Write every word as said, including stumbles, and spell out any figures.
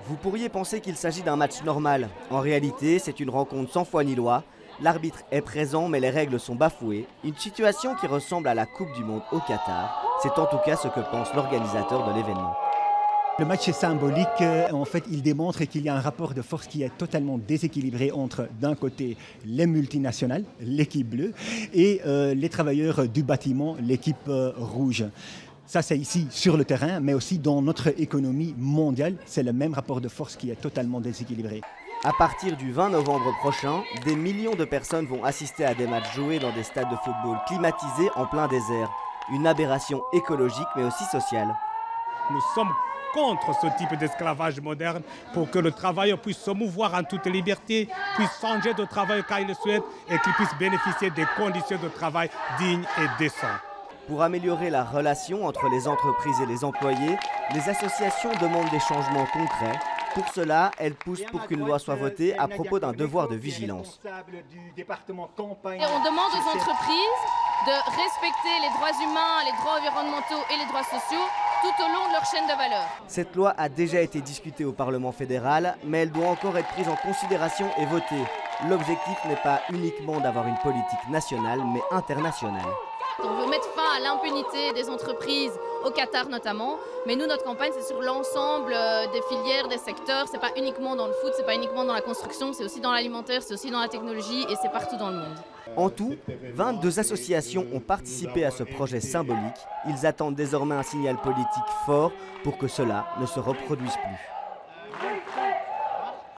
Vous pourriez penser qu'il s'agit d'un match normal. En réalité, c'est une rencontre sans foi ni loi. L'arbitre est présent mais les règles sont bafouées. Une situation qui ressemble à la Coupe du Monde au Qatar. C'est en tout cas ce que pense l'organisateur de l'événement. Le match est symbolique. En fait, il démontre qu'il y a un rapport de force qui est totalement déséquilibré entre, d'un côté, les multinationales, l'équipe bleue, et euh, les travailleurs du bâtiment, l'équipe euh, rouge. Ça, c'est ici, sur le terrain, mais aussi dans notre économie mondiale. C'est le même rapport de force qui est totalement déséquilibré. À partir du vingt novembre prochain, des millions de personnes vont assister à des matchs joués dans des stades de football climatisés en plein désert. Une aberration écologique, mais aussi sociale. Nous sommes contre ce type d'esclavage moderne pour que le travailleur puisse se mouvoir en toute liberté, puisse changer de travail quand il le souhaite et qu'il puisse bénéficier des conditions de travail dignes et décentes. Pour améliorer la relation entre les entreprises et les employés, les associations demandent des changements concrets. Pour cela, elles poussent pour qu'une loi soit votée à propos d'un devoir de vigilance. Et on demande aux entreprises de respecter les droits humains, les droits environnementaux et les droits sociaux tout au long de leur chaîne de valeur. Cette loi a déjà été discutée au Parlement fédéral, mais elle doit encore être prise en considération et votée. L'objectif n'est pas uniquement d'avoir une politique nationale, mais internationale. On veut mettre fin à l'impunité des entreprises, au Qatar notamment, mais nous, notre campagne, c'est sur l'ensemble des filières, des secteurs. C'est pas uniquement dans le foot, c'est pas uniquement dans la construction, c'est aussi dans l'alimentaire, c'est aussi dans la technologie et c'est partout dans le monde. En tout, vingt-deux associations ont participé à ce projet symbolique. Ils attendent désormais un signal politique fort pour que cela ne se reproduise plus.